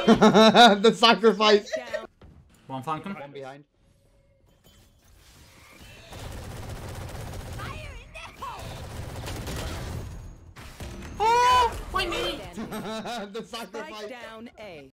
The sacrifice. One flank him. One behind. Oh, why me? The sacrifice. Strike down A.